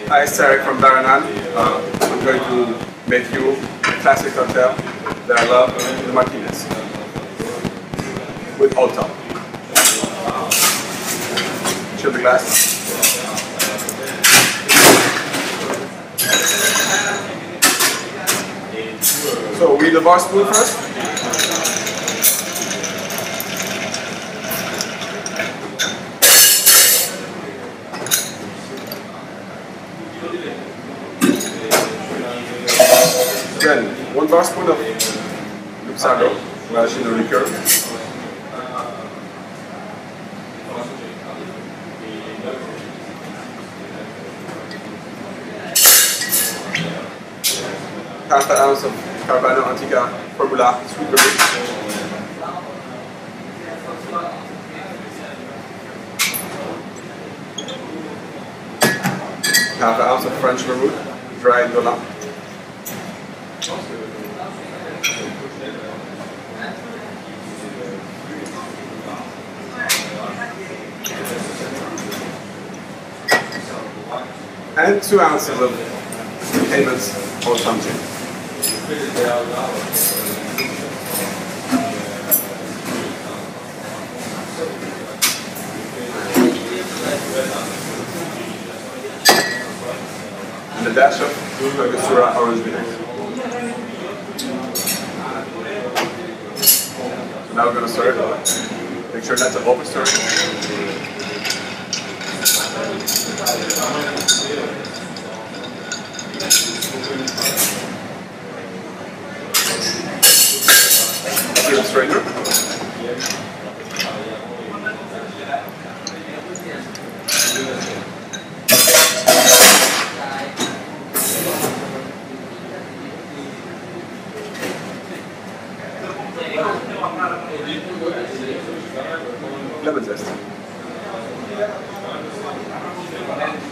Hi, it's Tarek from Daranan. I'm going to make you a classic cocktail that I love, the Martinez, with Old Top. Chill the glass. So we need the bar spoon first. Then 1 bar spoon of Luxardo, maraschino liqueur. Half an ounce of Carabana Antica Formula sweet vermouth. Half an ounce of French vermouth, dried Dola. And 2 ounces of Haven's Old Tom Gin. And a dash of Angostura orange vinegar. So now we're going to stir it. Make sure not to over stir it. Here's the strainer. Lemon zest.